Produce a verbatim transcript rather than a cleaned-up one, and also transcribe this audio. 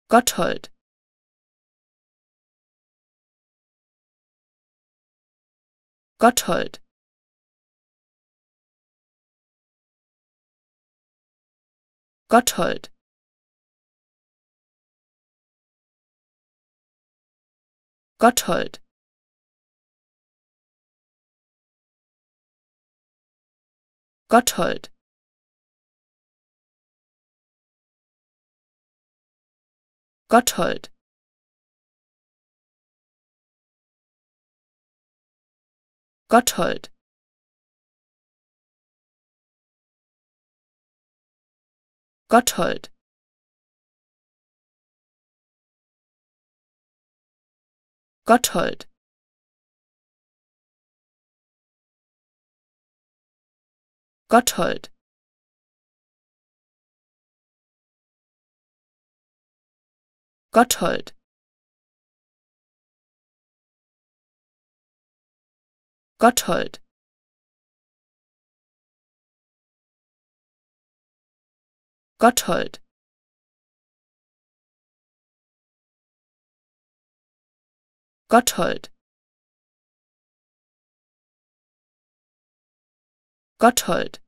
Gotthold, Gotthold, Gotthold, Gotthold, Gotthold, Gotthold, Gotthold, Gotthold, Gotthold, Gotthold, Gotthold, Gotthold, Gotthold, Gotthold, Gotthold,